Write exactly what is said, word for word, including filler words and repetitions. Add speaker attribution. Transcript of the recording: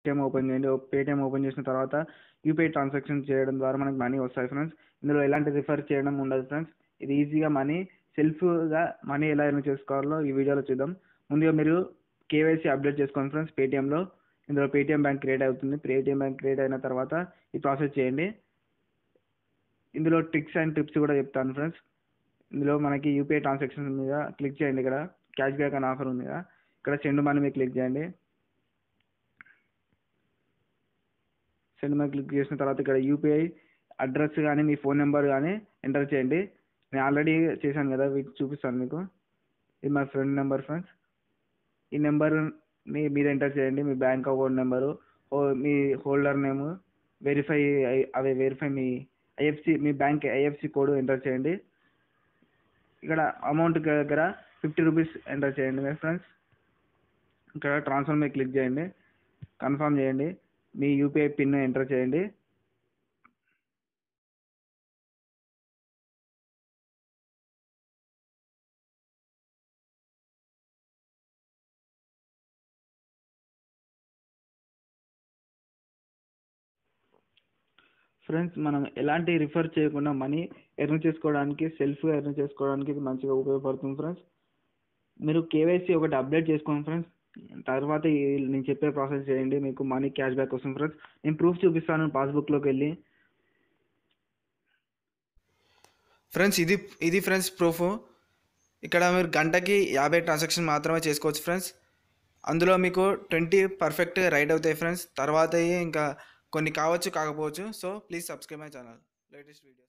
Speaker 1: Paytm open చేయండి. Paytm open చేసిన తర్వాత యూపీఐ ట్రాన్సాక్షన్ చేయడం ద్వారా మనకు మనీ వస్తాయి ఫ్రెండ్స్. ఇందులో ఎలాంటి రిఫర్ చేయడం ఉండదు ఫ్రెండ్స్. ఇది ఈజీగా మనీ సెల్ఫ్గా మనీ ఎలా ఎర్న్ చేసుకోవాలో ఈ వీడియోలో చూద్దాం. ముందుగా మీరు కేవైసీ అప్డేట్ చేసుకోండి ఫ్రెండ్స్ పేటిఎంలో. ఇందులో పేటిఎం బ్యాంక్ క్రియేట్ అవుతుంది. పేటిఎం బ్యాంక్ క్రియేట్ అయిన తర్వాత ఈ ప్రాసెస్ చేయండి. ఇందులో ట్రిక్స్ అండ్ టిప్స్ కూడా చెప్తాను ఫ్రెండ్స్. ఇందులో మనకి యూపీఐ ట్రాన్సాక్షన్ మీద క్లిక్ చేయండి. ఇక్కడ క్యాష్ బ్యాక్ అనే ఆఫర్ ఉంది కదా, ఇక్కడ సెండ్ మనీ మీద క్లిక్ చేయండి. సెండ్ మనీ క్లిక్ చేసిన తర్వాత ఇక్కడ యూపీఐ అడ్రస్ కానీ మీ ఫోన్ నెంబర్ కానీ ఎంటర్ చేయండి. నేను ఆల్రెడీ చేశాను కదా, వీటి చూపిస్తాను మీకు. ఇది మా ఫ్రెండ్ నెంబర్ ఫ్రెండ్స్. ఈ నెంబర్ని మీరు ఎంటర్ చేయండి. మీ బ్యాంక్ అకౌంట్ నెంబరు, మీ హోల్డర్ నేము, వెరిఫై అవి వెరిఫై మీ ఐఎఫ్సి మీ బ్యాంక్ ఐఎఫ్సి కోడ్ ఎంటర్ చేయండి. ఇక్కడ అమౌంట్ దగ్గర ఫిఫ్టీ రూపీస్ ఎంటర్ చేయండి మీ ఫ్రెండ్స్. ఇక్కడ ట్రాన్స్ఫర్ మీద క్లిక్ చేయండి. కన్ఫర్మ్ చేయండి. మీ యూపీఐ పిన్ ఎంటర్ చేయండి. ఫ్రెండ్స్, మనం ఎలాంటి రిఫర్ చేయకుండా మనీ ఎర్న్ చేసుకోవడానికి, సెల్ఫ్గా ఎర్న్ చేసుకోవడానికి ఇది మంచిగా ఉపయోగపడుతుంది ఫ్రెండ్స్. మీరు కేవైసీ ఒకటి అప్డేట్ చేసుకోండి ఫ్రెండ్స్. తర్వాత నేను చెప్పే ప్రాసెస్ చేయండి, మీకు మనీ క్యాష్ బ్యాక్ వస్తుంది ఫ్రెండ్స్. నేను ప్రూఫ్ చూపిస్తాను పాస్బుక్లోకి వెళ్ళి.
Speaker 2: ఫ్రెండ్స్ ఇది ఇది ఫ్రెండ్స్ ప్రూఫ్. ఇక్కడ మీరు గంటకి యాభై ట్రాన్సాక్షన్ మాత్రమే చేసుకోవచ్చు ఫ్రెండ్స్. అందులో మీకు ట్వంటీ పర్ఫెక్ట్గా రైట్ అవుతాయి ఫ్రెండ్స్. తర్వాత ఇంకా కొన్ని కావచ్చు కాకపోవచ్చు. So please subscribe my channel latest video.